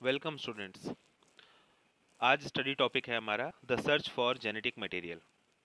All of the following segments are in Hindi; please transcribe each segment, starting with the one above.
Welcome students. आज स्टडी टॉपिक है हमारा the search for genetic material.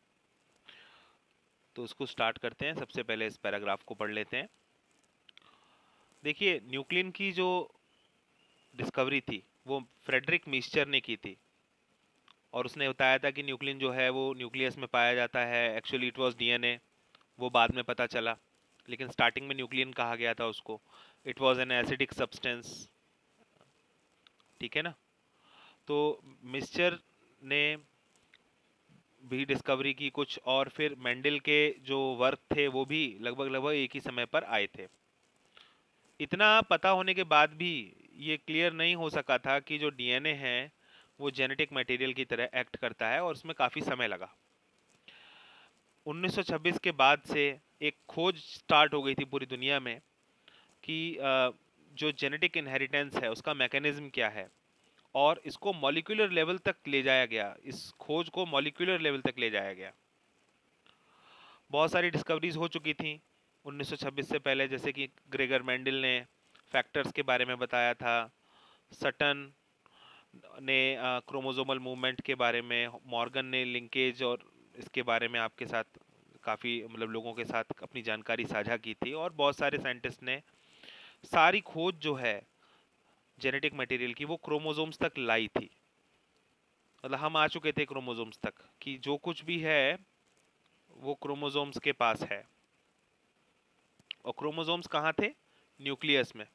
तो उसको स्टार्ट करते हैं। सबसे पहले इस पैराग्राफ को पढ़ लेते हैं। देखिए, न्यूक्लियन की जो डिस्कवरी थी वो फ्रेडरिक मिक्सचर ने की थी, और उसने बताया था कि न्यूक्लियन जो है वो न्यूक्लियस में पाया जाता है। एक्चुअली इट वाज डीएनए, वो बाद में पता चला, लेकिन स्टार्टिंग में न्यूक्लियन कहा गया था उसको। It was an acidic substance, ठीक है ना। तो मिक्सचर ने भी डिस्कवरी की कुछ, और फिर मेंडल के जो वर्क थे वो भी लगभग लगभग एक ही समय पर आए थे। इतना पता होने के बाद भी ये क्लियर नहीं हो सका था कि जो डीएनए है वो जेनेटिक मटेरियल की तरह एक्ट करता है, और उसमें काफ़ी समय लगा। 1926 के बाद से एक खोज स्टार्ट हो गई थी पूरी दुनिया में कि जो जेनेटिक इनहेरिटेंस है उसका मैकेनिज्म क्या है, और इसको मॉलिक्यूलर लेवल तक ले जाया गया। इस खोज को मॉलिक्यूलर लेवल तक ले जाया गया। बहुत सारी डिस्कवरीज हो चुकी थी 1926 से पहले, जैसे कि ग्रेगर मेंडल ने फैक्टर्स के बारे में बताया था, सटन ने क्रोमोसोमल मूवमेंट के बारे में, मॉर्गन ने लिंकेज और इसके बारे में आपके साथ काफ़ी लोगों के साथ अपनी जानकारी साझा की थी, और बहुत सारे साइंटिस्ट ने सारी खोज जो है जेनेटिक मटेरियल की वो क्रोमोसोम्स तक लाई थी। हम आ चुके थे क्रोमोसोम्स तक कि जो कुछ भी है वो क्रोमोसोम्स के पास है। और क्रोमोसोम्स कहाँ थे? न्यूक्लियस में।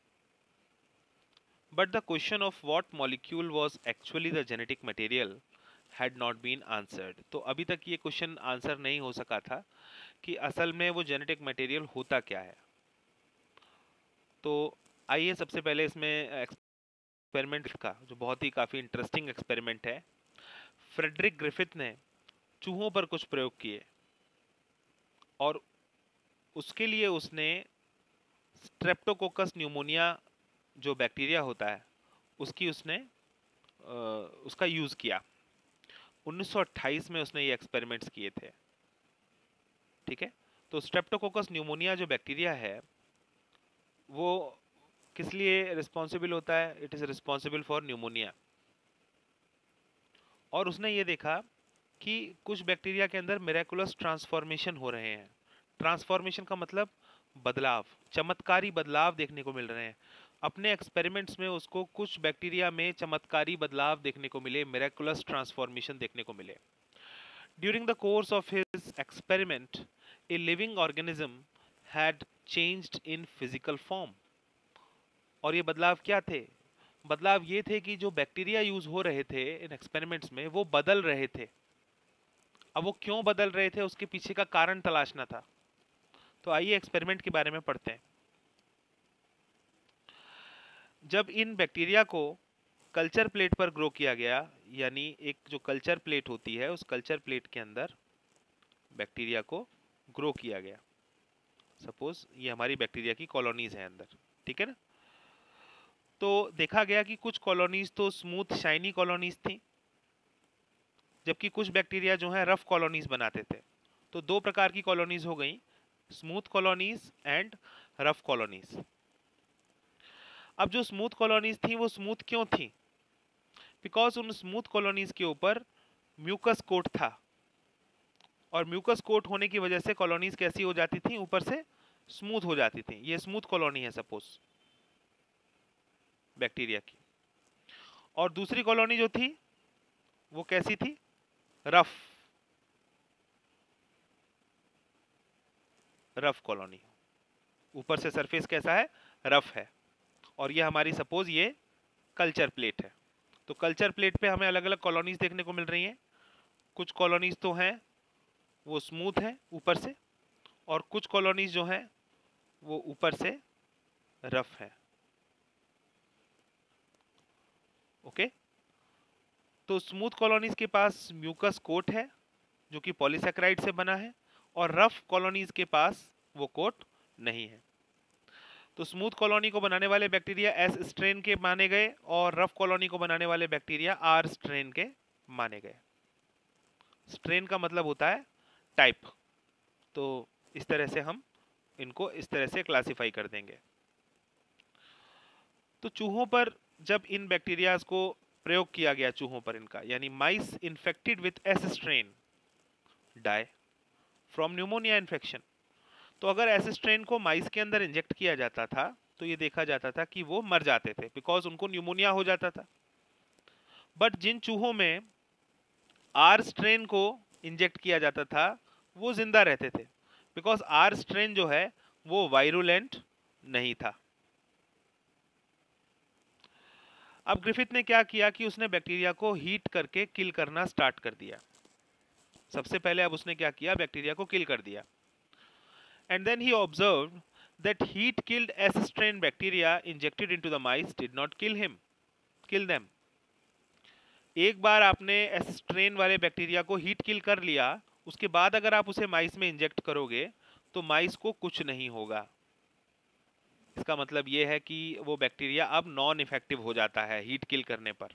But the question of what molecule was actually the genetic material had not been answered. तो अभी तक ये क्वेश्चन आंसर नहीं हो सका था कि असल में वो जेनेटिक मटेरियल होता क्या है। तो आइए सबसे पहले इसमें एक्सपेरिमेंट का, जो बहुत ही काफ़ी इंटरेस्टिंग एक्सपेरिमेंट है। फ्रेडरिक ग्रिफिथ ने चूहों पर कुछ प्रयोग किए, और उसके लिए उसने स्ट्रेप्टोकोकस न्यूमोनिया जो बैक्टीरिया होता है उसकी उसने उसका यूज़ किया। 1928 में उसने ये एक्सपेरिमेंट्स किए थे, ठीक है। तो स्ट्रेप्टोकोकस न्यूमोनिया जो बैक्टीरिया है वो किस लिए रिस्पॉन्सिबल होता है? It is responsible for pneumonia. और उसने ये देखा कि कुछ बैक्टीरिया के अंदर मिरेकुलस ट्रांसफॉर्मेशन हो रहे हैं। ट्रांसफॉर्मेशन का मतलब बदलाव, चमत्कारी बदलाव देखने को मिल रहे हैं। अपने एक्सपेरिमेंट्स में उसको कुछ बैक्टीरिया में चमत्कारी बदलाव देखने को मिले, मिरेकुलस ट्रांसफॉर्मेशन देखने को मिले। During the course of his experiment a living organism had changed in physical form. और ये बदलाव क्या थे? बदलाव ये थे कि जो बैक्टीरिया यूज हो रहे थे इन एक्सपेरिमेंट्स में वो बदल रहे थे। अब वो क्यों बदल रहे थे उसके पीछे का कारण तलाशना था। तो आइए एक्सपेरिमेंट के बारे में पढ़ते हैं। जब इन बैक्टीरिया को कल्चर प्लेट पर ग्रो किया गया, यानी एक जो कल्चर प्लेट होती है उस कल्चर प्लेट के अंदर बैक्टीरिया को ग्रो किया गया। सपोज ये हमारी बैक्टीरिया की कॉलोनीज हैं अंदर, ठीक है ना। तो देखा गया कि कुछ कॉलोनीज तो स्मूथ शाइनी कॉलोनीज थी, जबकि कुछ बैक्टीरिया जो है रफ कॉलोनीज बनाते थे। तो दो प्रकार की कॉलोनीज हो गई, smooth colonies and rough colonies. अब जो स्मूथ कॉलोनीज थी वो स्मूथ क्यों थी? बिकॉज उन स्मूथ कॉलोनीज के ऊपर म्यूकस कोट था, और म्यूकस कोट होने की वजह से कॉलोनीज कैसी हो जाती थी? ऊपर से स्मूथ हो जाती थी। ये स्मूथ कॉलोनी है सपोज बैक्टीरिया की। और दूसरी कॉलोनी जो थी वो कैसी थी? Rough, rough colony. ऊपर से सरफेस कैसा है? रफ है। और ये हमारी सपोज ये कल्चर प्लेट है। तो कल्चर प्लेट पे हमें अलग अलग कॉलोनीज देखने को मिल रही हैं। कुछ कॉलोनीज तो हैं वो स्मूथ है ऊपर से, और कुछ कॉलोनीज जो हैं वो ऊपर से रफ है। ओके। तो स्मूथ कॉलोनीज के पास म्यूकस कोट है जो कि पॉलीसेकेराइड से बना है, और रफ कॉलोनीज के पास वो कोट नहीं है। तो स्मूथ कॉलोनी को बनाने वाले बैक्टीरिया एस स्ट्रेन के माने गए, और रफ कॉलोनी को बनाने वाले बैक्टीरिया आर स्ट्रेन के माने गए। स्ट्रेन का मतलब होता है टाइप। तो इस तरह से हम इनको इस तरह से क्लासिफाई कर देंगे। तो चूहों पर जब इन बैक्टीरियाज को प्रयोग किया गया चूहों पर इनका, यानी mice infected with S strain die from pneumonia infection. तो अगर एस स्ट्रेन को माइस के अंदर इंजेक्ट किया जाता था तो ये देखा जाता था कि वो मर जाते थे, बिकॉज उनको न्यूमोनिया हो जाता था। बट जिन चूहों में आर स्ट्रेन को इंजेक्ट किया जाता था वो जिंदा रहते थे, बिकॉज आर स्ट्रेन जो है वो वायरुलेंट नहीं था। अब ग्रिफिथ ने क्या किया कि उसने बैक्टीरिया को हीट करके किल करना स्टार्ट कर दिया। सबसे पहले अब उसने क्या किया, बैक्टीरिया को किल कर दिया। And then he observed that heat killed S strain bacteria injected into the mice did not kill them. एक बार आपने एस स्ट्रेन वाले बैक्टीरिया को हीट किल कर लिया, उसके बाद अगर आप उसे माइस में इंजेक्ट करोगे तो माइस को कुछ नहीं होगा। इसका मतलब यह है कि वो बैक्टीरिया अब नॉन इफेक्टिव हो जाता है हीट किल करने पर।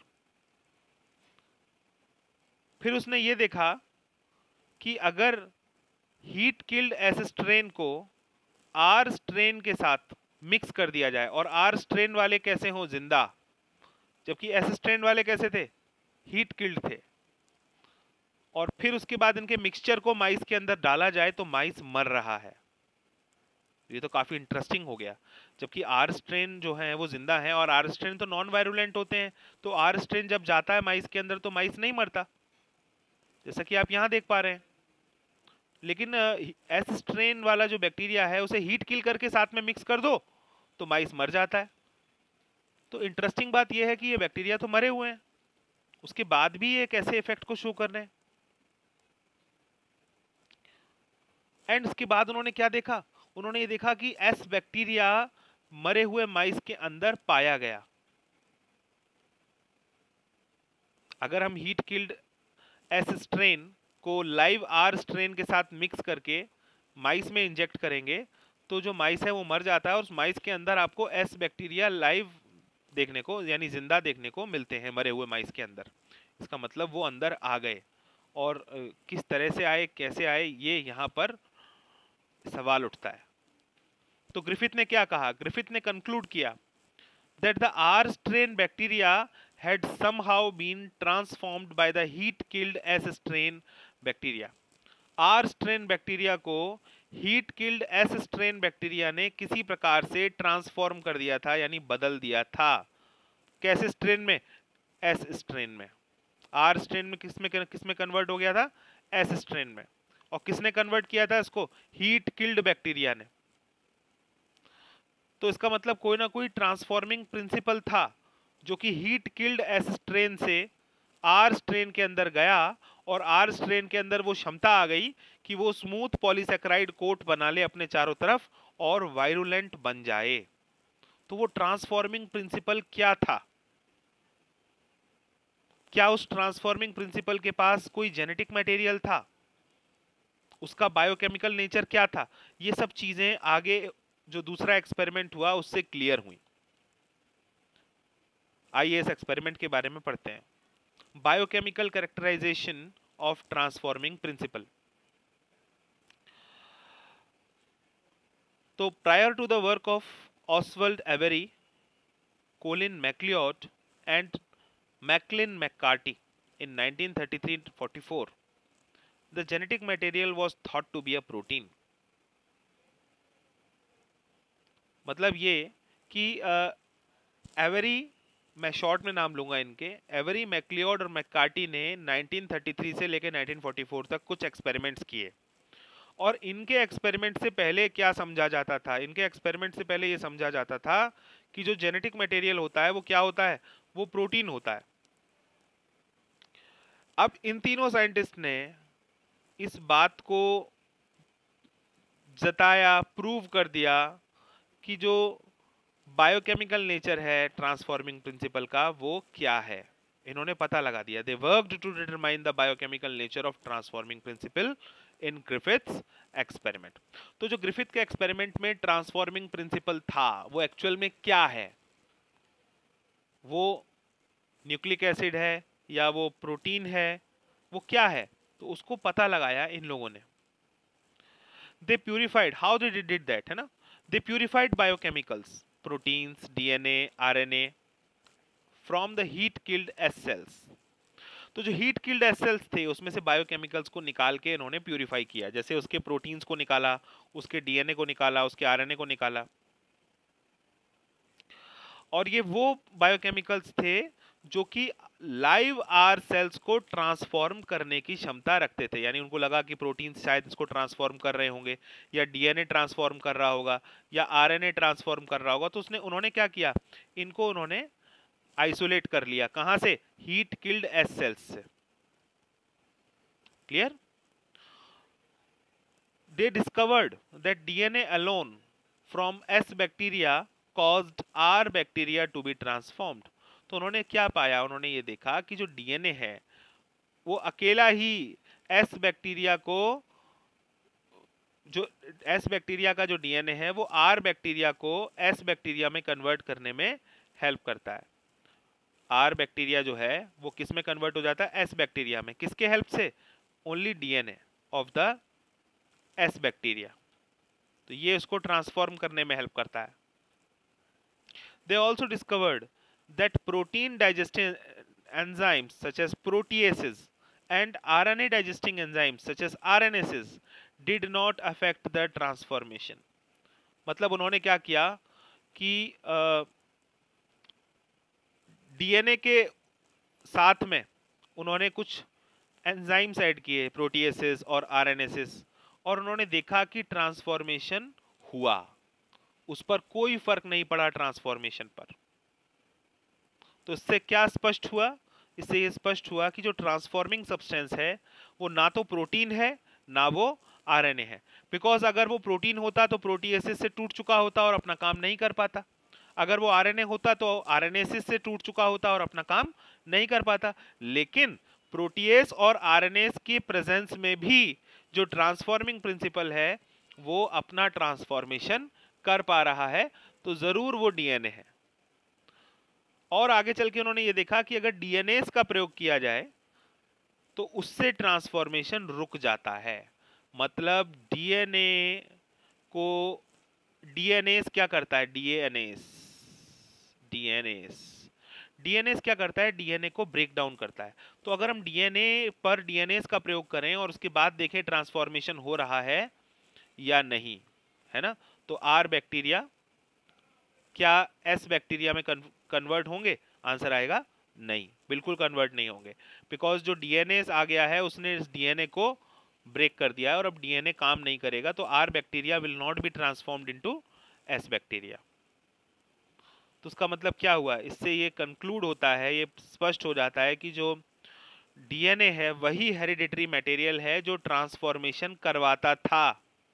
फिर उसने ये देखा कि अगर हीट किल्ड एस स्ट्रेन को आर स्ट्रेन के साथ मिक्स कर दिया जाए, और आर स्ट्रेन वाले कैसे हों, जिंदा, जबकि एस स्ट्रेन वाले कैसे थे, हीट किल्ड थे, और फिर उसके बाद इनके मिक्सचर को माइस के अंदर डाला जाए तो माइस मर रहा है। ये तो काफी इंटरेस्टिंग हो गया। जबकि आर स्ट्रेन जो है वो जिंदा है, और आर स्ट्रेन तो नॉन वायरुलेंट होते हैं, तो आर स्ट्रेन जब जाता है माइस के अंदर तो माइस नहीं मरता, जैसा कि आप यहां देख पा रहे हैं। लेकिन एस स्ट्रेन वाला जो बैक्टीरिया है उसे हीट किल करके साथ में मिक्स कर दो तो माइस मर जाता है। तो इंटरेस्टिंग बात यह है कि ये बैक्टीरिया तो मरे हुए हैं, उसके बाद भी ये कैसे इफेक्ट को शो कर रहे हैं। एंड उसके बाद उन्होंने क्या देखा, उन्होंने ये देखा कि एस बैक्टीरिया मरे हुए माइस के अंदर पाया गया। अगर हम हीट किल्ड एस स्ट्रेन को लाइव आर स्ट्रेन के साथ मिक्स करके माइस में इंजेक्ट करेंगे तो जो माइस है वो मर जाता है, और उस माइस के अंदर आपको एस बैक्टीरिया लाइव देखने को, यानी जिंदा देखने को मिलते हैं मरे हुए माइस के अंदर। इसका मतलब वो अंदर आ गए, और किस तरह से आए, कैसे आए, ये यहाँ पर सवाल उठता है। तो ग्रिफिथ ने क्या कहा, ग्रिफिथ ने कंक्लूड किया that the R strain bacteria had somehow been transformed by the heat killed S strain bacteria. R strain bacteria को heat killed S strain bacteria ने किसी प्रकार से ट्रांसफॉर्म कर दिया था, यानी बदल दिया था। कैसे स्ट्रेन में, एस स्ट्रेन में। आर स्ट्रेन में किसमें कन्वर्ट हो गया था, एस स्ट्रेन में। और किसने कन्वर्ट किया था इसको, हीट किल्ड बैक्टीरिया ने। तो इसका मतलब कोई ना कोई ट्रांसफॉर्मिंग प्रिंसिपल था जो कि हीट किल्ड एस स्ट्रेन से आर स्ट्रेन के अंदर गया, और आर स्ट्रेन के अंदर वो क्षमता आ गई कि वो स्मूथ पॉलीसेकेराइड कोट बना ले अपने चारों तरफ और वायरुलेंट बन जाए। तो वो ट्रांसफॉर्मिंग प्रिंसिपल क्या था, क्या उस ट्रांसफॉर्मिंग प्रिंसिपल के पास कोई जेनेटिक मटेरियल था, उसका बायोकेमिकल नेचर क्या था, ये सब चीजें आगे जो दूसरा एक्सपेरिमेंट हुआ उससे क्लियर हुई। आइए इस एक्सपेरिमेंट के बारे में पढ़ते हैं। Biochemical characterisation of transforming principle. तो prior to the work of Oswald Avery, Colin MacLeod and Maclyn McCarty in 1933-44, the genetic material was thought to be a protein. मतलब ये कि एवरी, मैं शॉर्ट में नाम लूंगा इनके, एवरी, मैक्लियोड और मैककार्टी ने 1933 से लेकर 1944 तक कुछ एक्सपेरिमेंट्स किए। और इनके एक्सपेरिमेंट से पहले क्या समझा जाता था, इनके एक्सपेरिमेंट से पहले ये समझा जाता था कि जो जेनेटिक मटेरियल होता है वो क्या होता है, वो प्रोटीन होता है। अब इन तीनों साइंटिस्ट ने इस बात को जताया, प्रूव कर दिया कि जो बायोकेमिकल नेचर है ट्रांसफॉर्मिंग प्रिंसिपल का वो क्या है, इन्होंने पता लगा दिया। They worked to determine the biochemical nature of transforming principle in Griffith's experiment. तो जो ग्रिफिथ के एक्सपेरिमेंट में ट्रांसफॉर्मिंग प्रिंसिपल था वो एक्चुअल में क्या है, वो न्यूक्लिक एसिड है या वो प्रोटीन है, वो क्या है, तो उसको पता लगाया इन लोगों ने। They purified, how they did that, है ना, they purified biochemicals, proteins, DNA, RNA, from the heat killed S cells. तो जो हीट किल्ड एस सेल्स थे उसमें से बायोकेमिकल्स को निकाल के इन्होंने प्यूरिफाई किया, जैसे उसके प्रोटीन्स को निकाला, उसके डीएनए को निकाला, उसके आरएनए को निकाला। और ये वो बायोकेमिकल्स थे जो कि लाइव आर सेल्स को ट्रांसफॉर्म करने की क्षमता रखते थे, यानी उनको लगा कि प्रोटीन शायद इसको ट्रांसफॉर्म कर रहे होंगे, या डीएनए ट्रांसफॉर्म कर रहा होगा, या आरएनए ट्रांसफॉर्म कर रहा होगा। तो उन्होंने क्या किया, इनको उन्होंने आइसोलेट कर लिया। कहां से? हीट किल्ड एस सेल्स से। Clear? They discovered that DNA alone from S bacteria caused R bacteria to be transformed। तो उन्होंने क्या पाया, उन्होंने ये देखा कि जो डीएनए है वो अकेला ही एस बैक्टीरिया को, जो एस बैक्टीरिया का जो डीएनए है वो आर बैक्टीरिया को एस बैक्टीरिया में कन्वर्ट करने में हेल्प करता है। आर बैक्टीरिया जो है वो किस में कन्वर्ट हो जाता है? एस बैक्टीरिया में। किसके हेल्प से? Only DNA of the S bacteria. तो ये उसको ट्रांसफॉर्म करने में हेल्प करता है। They also discovered that protein digesting enzymes such as proteases and RNA digesting enzymes such as RNases did not affect the transformation। मतलब उन्होंने क्या किया कि डीएनए के साथ में उन्होंने कुछ एंजाइम्स ऐड किए, प्रोटीएसेस और आरएनएसेस, और उन्होंने देखा कि ट्रांसफॉर्मेशन हुआ। उस पर कोई फर्क नहीं पड़ा ट्रांसफॉर्मेशन पर। तो इससे क्या स्पष्ट हुआ? इससे ये स्पष्ट हुआ कि जो ट्रांसफॉर्मिंग सब्सटेंस है वो ना तो प्रोटीन है ना वो आरएनए है। बिकॉज अगर वो प्रोटीन होता तो प्रोटीएसेस से टूट चुका होता और अपना काम नहीं कर पाता। अगर वो आरएनए होता तो आरएनएसेस से टूट चुका होता और अपना काम नहीं कर पाता। लेकिन प्रोटीएस और आरएनएस की प्रेजेंस में भी जो ट्रांसफॉर्मिंग प्रिंसिपल है वो अपना ट्रांसफॉर्मेशन कर पा रहा है, तो जरूर वो डीएनए है। और आगे चल के उन्होंने ये देखा कि अगर डीएनएस का प्रयोग किया जाए तो उससे ट्रांसफॉर्मेशन रुक जाता है। मतलब डीएनए को, डीएनएस क्या करता है? डीएनएस क्या करता है? डीएनए को ब्रेक डाउन करता है। तो अगर हम डीएनए पर डीएनएस का प्रयोग करें और उसके बाद देखें ट्रांसफॉर्मेशन हो रहा है या नहीं, है ना, तो आर बैक्टीरिया क्या एस बैक्टीरिया में कन्वर्ट होंगे? आंसर आएगा नहीं, बिल्कुल कन्वर्ट नहीं होंगे। बिकॉज जो डीएनए आ गया है उसने इस डीएनए को ब्रेक कर दिया है और अब डीएनए काम नहीं करेगा। तो R bacteria will not be transformed into S bacteria. तो उसका मतलब क्या हुआ? इससे ये कंक्लूड होता है, ये स्पष्ट हो जाता है कि जो डीएनए है वही हेरिडिटरी मटेरियल है जो ट्रांसफॉर्मेशन करवाता था।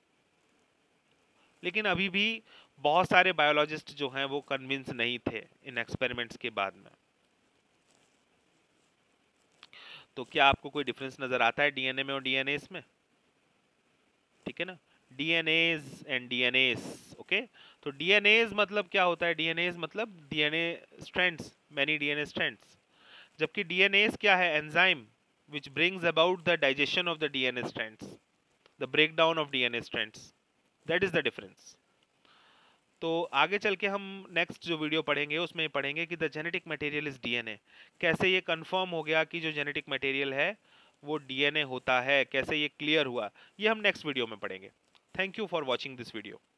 लेकिन अभी भी बहुत सारे बायोलॉजिस्ट जो हैं वो कन्विंस नहीं थे इन एक्सपेरिमेंट्स के बाद में। तो क्या आपको कोई डिफरेंस नजर आता है डीएनए में और डीएनएस में? ठीक है ना, डीएनएस एंड डीएनएस। ओके, तो डीएनएस मतलब क्या होता है? डीएनएस मतलब DNA strands, many DNA strands. जबकि डीएनएस क्या है? Enzyme which brings about the digestion of the DNA strands, the breakdown of DNA strands. That is the difference. तो आगे चल के हम नेक्स्ट जो वीडियो पढ़ेंगे उसमें पढ़ेंगे कि the genetic material is DNA. कैसे ये कंफर्म हो गया कि जो जेनेटिक मटेरियल है वो डीएनए होता है, कैसे ये क्लियर हुआ, ये हम नेक्स्ट वीडियो में पढ़ेंगे। Thank you for watching this video.